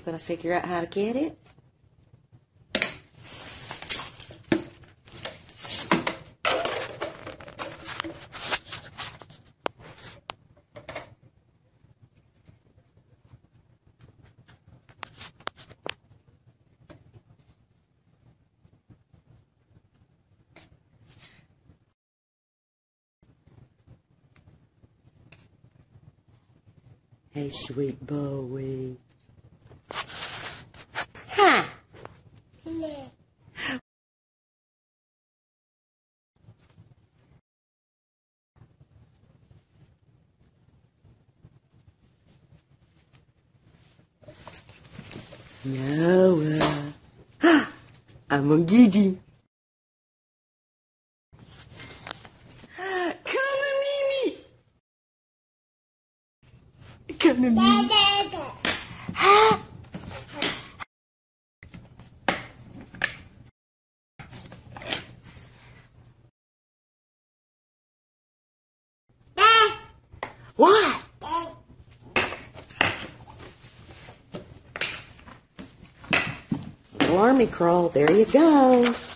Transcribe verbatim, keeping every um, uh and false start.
going to figure out how to get it. Hey, sweet Bowie. Ha! No. Noah. I'm gonna get him. Come to Mimi. Come to Mimi. Ha! What? Little army crawl. There you go.